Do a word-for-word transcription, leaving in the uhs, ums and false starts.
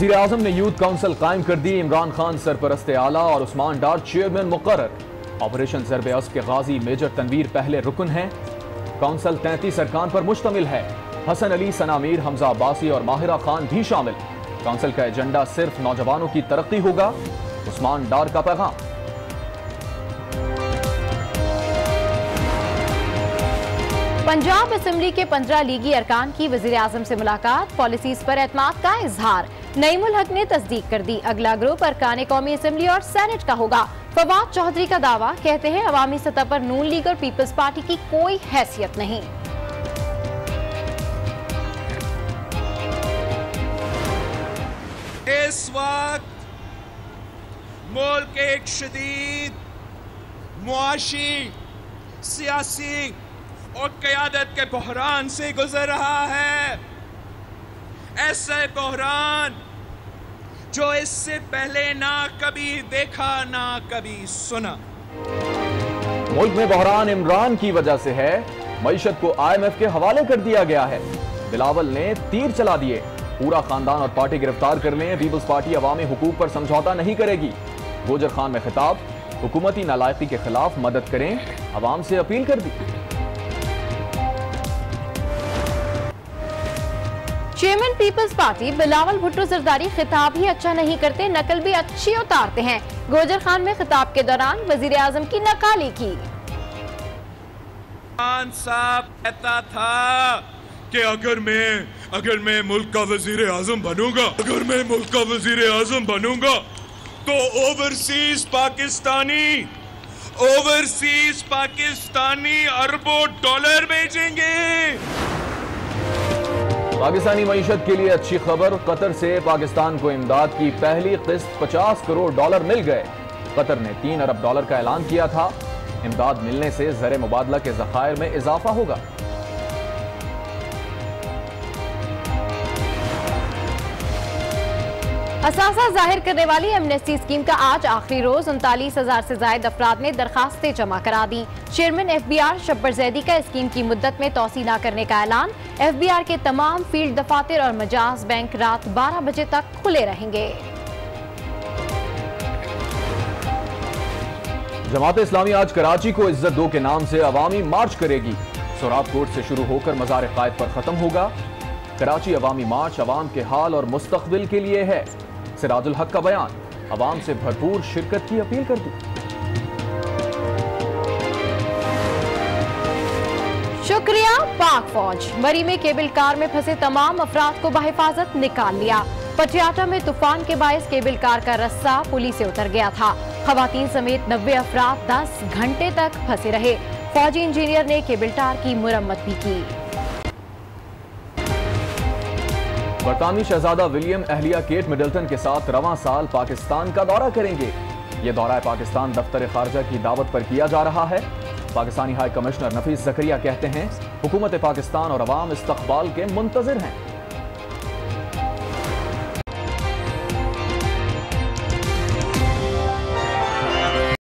वज़ीर आज़म ने youth council कायम कर दी। इमरान खान सरपरस्त आला और उस्मान डार चेयरमैन मुकर्रर। ऑपरेशन ज़रबे अस्ब के गाजी मेजर तनवीर पहले रुकन हैं। काउंसिल तैंतीस अरकान पर मुश्तमिल है। हसन अली, सना मीर, हमजा अब्बासी और माहिरा खान भी शामिल। काउंसिल का एजेंडा सिर्फ नौजवानों की तरक्की होगा। उस्मान डार का पैगाम। पंजाब असेंबली के पंद्रह लीगी अरकान की वज़ीर आज़म से मुलाकात, पॉलिसीज पर एतमाद का इजहार। नईमुल हक ने तस्दीक कर दी, अगला ग्रुप अरकान कौमी असेंबली और सेनेट का होगा। फवाद चौधरी का दावा, कहते हैं अवामी सतह पर नून लीग और पीपल्स पार्टी की कोई हैसियत नहीं। इस वक्त मुल्क एक शदीद मुआशी, सियासी और क़यादत के बहरान से गुजर रहा है। ऐसे बहरान जो इससे पहले ना कभी देखा ना कभी सुना। मुल्क में बहरान इमरान की वजह से है। मईशत को आई एम एफ के हवाले कर दिया गया है। बिलावल ने तीर चला दिए। पूरा खानदान और पार्टी गिरफ्तार कर लें। पीपल्स पार्टी अवामी हुकूक पर समझौता नहीं करेगी। गोजर खान में खिताब, हुकूमती नालायकी के खिलाफ मदद करें, अवाम से अपील कर दी। Chairman people's party Bilawal Bhutto Zardari खिताब ही अच्छा नहीं करते, नकल भी अच्छी उतारते हैं। गोजर खान में खिताब के दौरान वजीर आजम की नकाली की। खान साहब कहता था कि अगर मैं अगर मैं मुल्क का वजीर आजम बनूंगा अगर मैं मुल्क का वजीर आजम बनूंगा तो ओवरसीज पाकिस्तानी ओवरसीज पाकिस्तानी अरबों डॉलर भेजेंगे। पाकिस्तानी मईशत के लिए अच्छी खबर, कतर से पाकिस्तान को इमदाद की पहली किस्त पचास करोड़ डॉलर मिल गए। कतर ने तीन अरब डॉलर का ऐलान किया था। इमदाद मिलने से ज़र मुबादला के ज़खायर में इजाफा होगा। असासा जाहिर करने वाली एमनेस्टी स्कीम का आज आखिरी रोज। उनतालीस हजार से ज्यादा अफराद ने दरखास्तें जमा करा दी। Chairman F B R Shabbar Zaidi का स्कीम की मुद्दत में तोसी न करने का ऐलान। एफ बी आर के तमाम फील्ड दफातर और मजाज बैंक रात बारह बजे तक खुले रहेंगे। जमात इस्लामी आज कराची को इज्जत दो के नाम से अवामी मार्च करेगी। सोराब कोर्ट से शुरू होकर मज़ार कायद पर खत्म होगा। कराची अवामी मार्च अवाम के हाल और मुस्तकबिल के लिए है। सिराजुल हक का बयान, अवाम से भरपूर शिरकत की अपील कर दी। शुक्रिया पाक फौज। मरी में केबल कार में फंसे तमाम अफराद को बहिफाजत निकाल लिया। पटियाला में तूफान के बायस केबल कार का रस्सा पुली से उतर गया था। खवातीन समेत नब्बे अफराद दस घंटे तक फंसे रहे। फौजी इंजीनियर ने केबल टार की मुरम्मत भी की। बरतानवी शहजादा विलियम अहलिया केट मिडल्टन के साथ रवां साल पाकिस्तान का दौरा करेंगे। ये दौरा पाकिस्तान दफ्तर खारजा की दावत पर किया जा रहा है। पाकिस्तानी हाई कमिश्नर नफीस जकरिया कहते हैं हुकूमत पाकिस्तान और अवाम इस्तकबाल के मुंतजिर हैं।